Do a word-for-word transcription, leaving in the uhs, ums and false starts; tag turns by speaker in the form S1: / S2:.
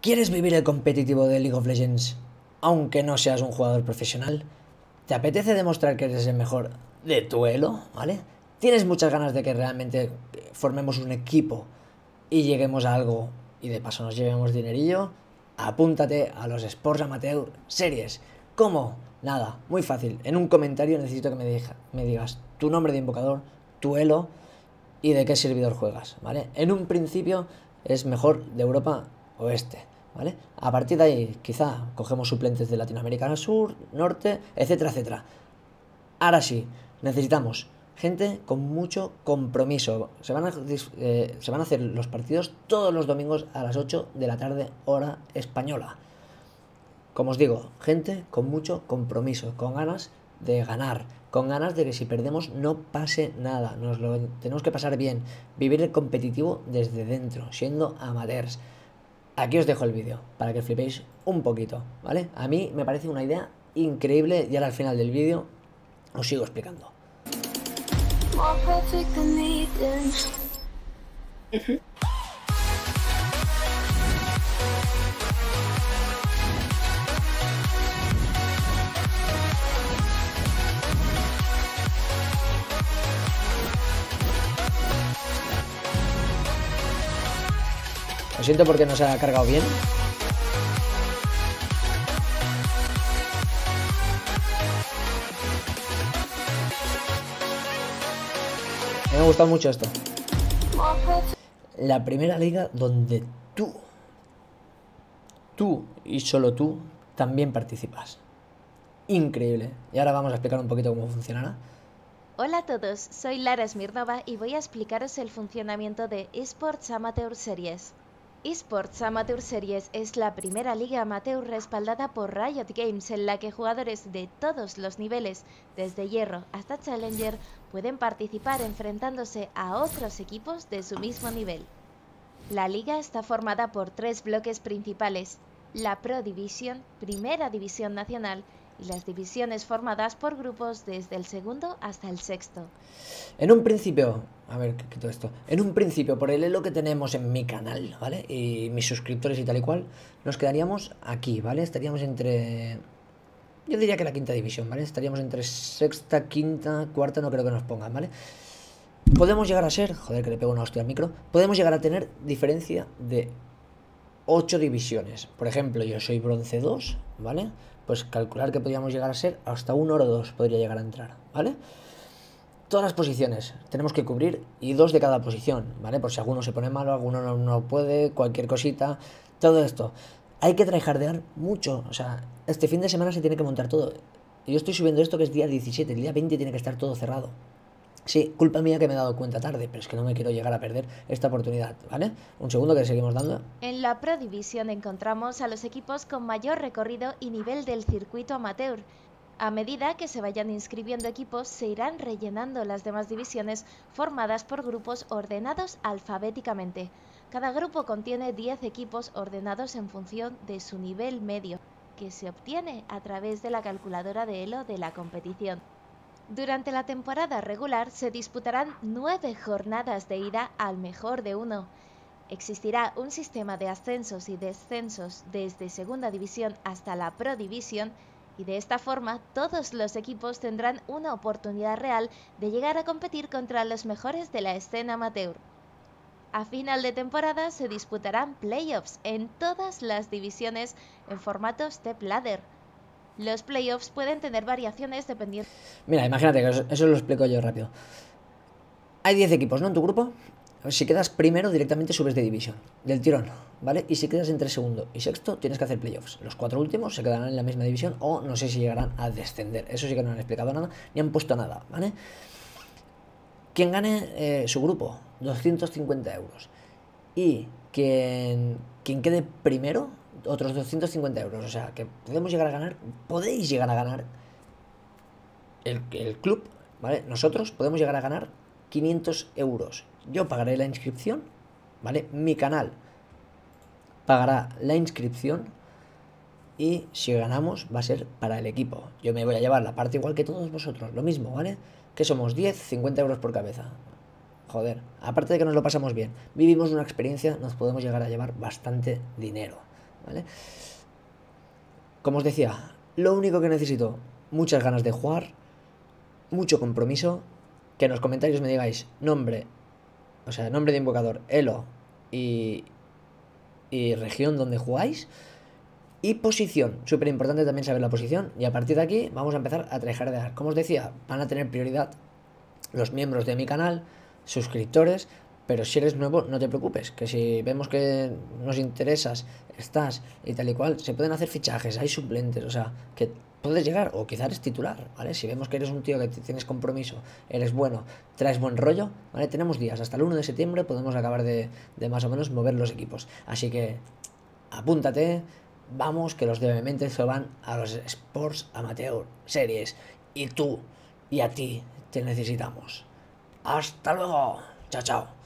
S1: ¿Quieres vivir el competitivo de League of Legends aunque no seas un jugador profesional? ¿Te apetece demostrar que eres el mejor de tu elo? ¿Vale? ¿Tienes muchas ganas de que realmente formemos un equipo y lleguemos a algo y de paso nos llevemos dinerillo? Apúntate a los Sports Amateur Series. ¿Cómo? Nada, muy fácil. En un comentario necesito que me, diga, me digas tu nombre de invocador, tu elo y de qué servidor juegas, ¿vale? En un principio es mejor de Europa Oeste, ¿vale? A partir de ahí quizá cogemos suplentes de Latinoamérica Sur, Norte, etcétera, etcétera. Ahora sí, necesitamos gente con mucho compromiso. Se van, a, eh, se van a hacer los partidos todos los domingos a las ocho de la tarde, hora española. Como os digo, gente con mucho compromiso, con ganas de ganar, con ganas de que si perdemos no pase nada, nos lo tenemos que pasar bien, vivir el competitivo desde dentro, siendo amateurs. Aquí os dejo el vídeo para que flipéis un poquito, ¿vale? A mí me parece una idea increíble y ahora al final del vídeo os sigo explicando. Uh-huh. Lo siento porque no se ha cargado bien. Me ha gustado mucho esto. La primera liga donde tú, tú y solo tú también participas. Increíble. Y ahora vamos a explicar un poquito cómo funcionará.
S2: Hola a todos, soy Lara Smirnova y voy a explicaros el funcionamiento de Esports Amateur Series. Esports Amateur Series es la primera liga amateur respaldada por Riot Games en la que jugadores de todos los niveles, desde hierro hasta Challenger, pueden participar enfrentándose a otros equipos de su mismo nivel. La liga está formada por tres bloques principales: la Pro Division, Primera División Nacional, y las divisiones formadas por grupos desde el segundo hasta el sexto.
S1: En un principio, a ver, ¿qué quito esto? En un principio, por el elo que tenemos en mi canal, ¿vale? Y mis suscriptores y tal y cual, nos quedaríamos aquí, ¿vale? Estaríamos entre... Yo diría que la quinta división, ¿vale? Estaríamos entre sexta, quinta, cuarta, no creo que nos pongan, ¿vale? Podemos llegar a ser... Joder, que le pego una hostia al micro. Podemos llegar a tener diferencia de ocho divisiones. Por ejemplo, yo soy bronce dos, ¿vale? Pues calcular que podríamos llegar a ser hasta un oro dos podría llegar a entrar, ¿vale? Todas las posiciones tenemos que cubrir y dos de cada posición, ¿vale? Por si alguno se pone malo, alguno no, no puede, cualquier cosita, todo esto. Hay que tryhardear mucho, o sea, este fin de semana se tiene que montar todo. Yo estoy subiendo esto que es día diecisiete, el día veinte tiene que estar todo cerrado. Sí, culpa mía que me he dado cuenta tarde, pero es que no me quiero llegar a perder esta oportunidad, ¿vale? Un segundo que seguimos dando.
S2: En la Pro División encontramos a los equipos con mayor recorrido y nivel del circuito amateur. A medida que se vayan inscribiendo equipos, se irán rellenando las demás divisiones formadas por grupos ordenados alfabéticamente. Cada grupo contiene diez equipos ordenados en función de su nivel medio, que se obtiene a través de la calculadora de elo de la competición. Durante la temporada regular se disputarán nueve jornadas de ida al mejor de uno. Existirá un sistema de ascensos y descensos desde segunda división hasta la Pro División y de esta forma todos los equipos tendrán una oportunidad real de llegar a competir contra los mejores de la escena amateur. A final de temporada se disputarán playoffs en todas las divisiones en formato step ladder. Los playoffs pueden tener variaciones dependiendo...
S1: Mira, imagínate que eso lo explico yo rápido. Hay diez equipos, ¿no? En tu grupo. Si quedas primero, directamente subes de división, del tirón, ¿vale? Y si quedas entre segundo y sexto, tienes que hacer playoffs. Los cuatro últimos se quedarán en la misma división o no sé si llegarán a descender. Eso sí que no han explicado nada, ni han puesto nada, ¿vale? Quien gane eh, su grupo, doscientos cincuenta euros. Y quien, quien quede primero, otros doscientos cincuenta euros. O sea, que podemos llegar a ganar, podéis llegar a ganar el, el club, ¿vale? Nosotros podemos llegar a ganar quinientos euros. Yo pagaré la inscripción, ¿vale? Mi canal pagará la inscripción y si ganamos va a ser para el equipo. Yo me voy a llevar la parte igual que todos vosotros, lo mismo, ¿vale? Que somos diez, cincuenta euros por cabeza. Joder, aparte de que nos lo pasamos bien, vivimos una experiencia, nos podemos llegar a llevar bastante dinero, ¿vale? Como os decía, lo único que necesito, muchas ganas de jugar, mucho compromiso, que en los comentarios me digáis nombre, o sea, nombre de invocador, elo y, y región donde jugáis, y posición, súper importante también saber la posición, y a partir de aquí vamos a empezar a tryhardear. Como os decía, van a tener prioridad los miembros de mi canal, suscriptores, pero si eres nuevo no te preocupes, que si vemos que nos interesas, estás y tal y cual, se pueden hacer fichajes, hay suplentes, o sea, que puedes llegar, o quizás eres titular, ¿vale? Si vemos que eres un tío que tienes compromiso, eres bueno, traes buen rollo, ¿vale? Tenemos días, hasta el uno de septiembre podemos acabar de, de más o menos mover los equipos, así que apúntate, vamos, que los de Vehemente se van a los Sports Amateur Series, y tú y a ti te necesitamos. Hasta luego, chao chao.